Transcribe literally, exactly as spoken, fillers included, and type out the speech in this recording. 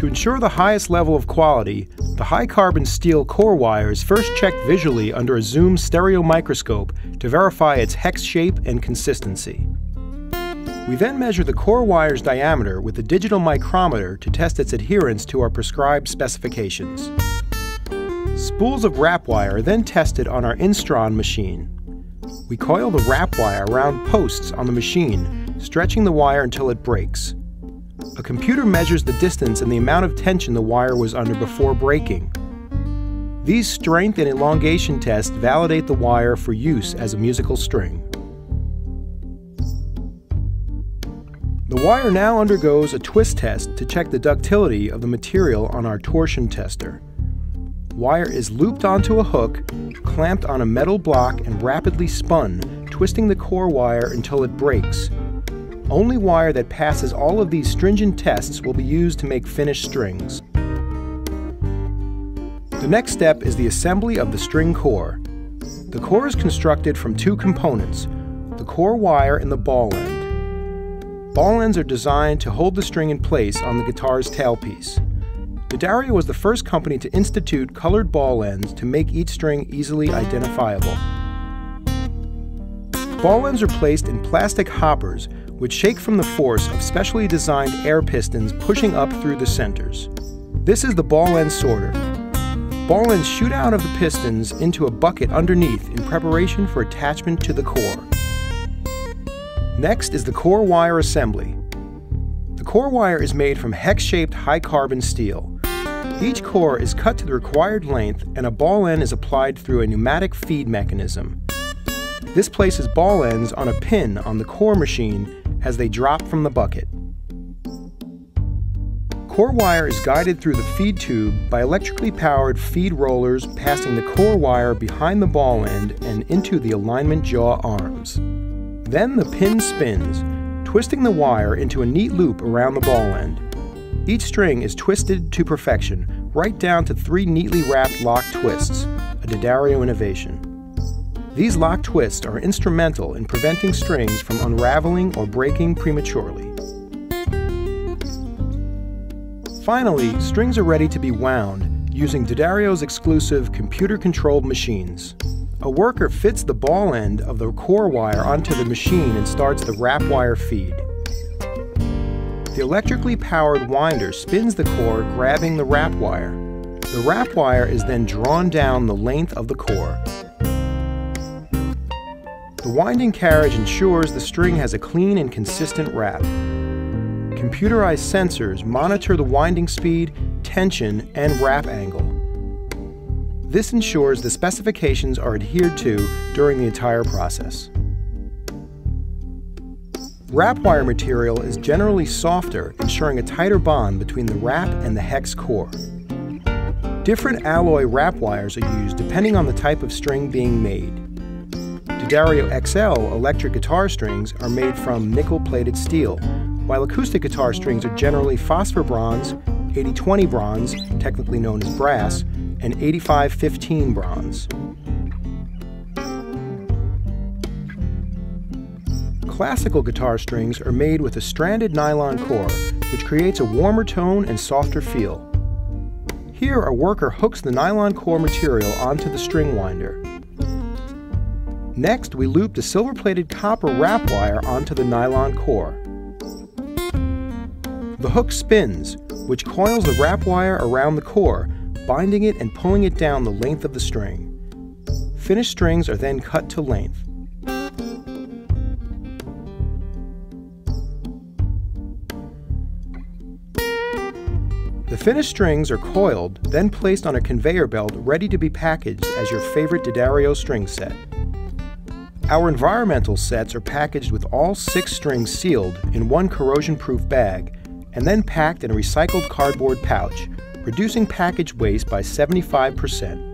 To ensure the highest level of quality, the high-carbon steel core wire is first checked visually under a zoom stereo microscope to verify its hex shape and consistency. We then measure the core wire's diameter with a digital micrometer to test its adherence to our prescribed specifications. Spools of wrap wire are then tested on our Instron machine. We coil the wrap wire around posts on the machine, stretching the wire until it breaks. A computer measures the distance and the amount of tension the wire was under before breaking. These strength and elongation tests validate the wire for use as a musical string. The wire now undergoes a twist test to check the ductility of the material on our torsion tester. Wire is looped onto a hook, clamped on a metal block and rapidly spun, twisting the core wire until it breaks. Only wire that passes all of these stringent tests will be used to make finished strings. The next step is the assembly of the string core. The core is constructed from two components, the core wire and the ball end. Ball ends are designed to hold the string in place on the guitar's tailpiece. D'Addario was the first company to institute colored ball ends to make each string easily identifiable. Ball ends are placed in plastic hoppers which shake from the force of specially designed air pistons pushing up through the centers. This is the ball end sorter. Ball ends shoot out of the pistons into a bucket underneath in preparation for attachment to the core. Next is the core wire assembly. The core wire is made from hex-shaped high-carbon steel. Each core is cut to the required length and a ball end is applied through a pneumatic feed mechanism. This places ball ends on a pin on the core machine as they drop from the bucket. Core wire is guided through the feed tube by electrically powered feed rollers passing the core wire behind the ball end and into the alignment jaw arms. Then the pin spins, twisting the wire into a neat loop around the ball end. Each string is twisted to perfection, right down to three neatly wrapped lock twists, a D'Addario innovation. These lock twists are instrumental in preventing strings from unraveling or breaking prematurely. Finally, strings are ready to be wound using D'Addario's exclusive computer-controlled machines. A worker fits the ball end of the core wire onto the machine and starts the wrap wire feed. The electrically powered winder spins the core, grabbing the wrap wire. The wrap wire is then drawn down the length of the core. The winding carriage ensures the string has a clean and consistent wrap. Computerized sensors monitor the winding speed, tension, and wrap angle. This ensures the specifications are adhered to during the entire process. Wrap wire material is generally softer, ensuring a tighter bond between the wrap and the hex core. Different alloy wrap wires are used depending on the type of string being made. D'Addario X L electric guitar strings are made from nickel-plated steel, while acoustic guitar strings are generally phosphor bronze, eighty twenty bronze, technically known as brass, and eighty-five fifteen bronze. Classical guitar strings are made with a stranded nylon core, which creates a warmer tone and softer feel. Here, a worker hooks the nylon core material onto the string winder. Next, we loop the silver-plated copper wrap wire onto the nylon core. The hook spins, which coils the wrap wire around the core, binding it and pulling it down the length of the string. Finished strings are then cut to length. The finished strings are coiled, then placed on a conveyor belt ready to be packaged as your favorite D'Addario string set. Our environmental sets are packaged with all six strings sealed in one corrosion-proof bag and then packed in a recycled cardboard pouch, reducing package waste by seventy-five percent.